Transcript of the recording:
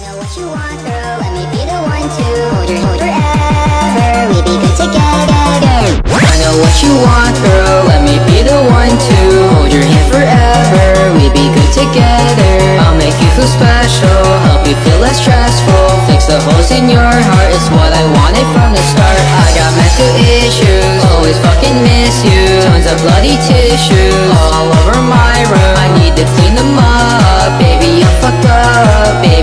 know what you want, girl. Let me be the one to hold your hand forever. We be good together. I know what you want, girl. Let me be the one to hold your hand forever. We be good together. I'll make you feel special, help you feel less stressful. Fix the holes in your heart, it's what I wanted from the start. I got mental issues, always fucking miss you. Tons of bloody tissues all over my room. I need to clean them up, baby, I'm fucked up, baby.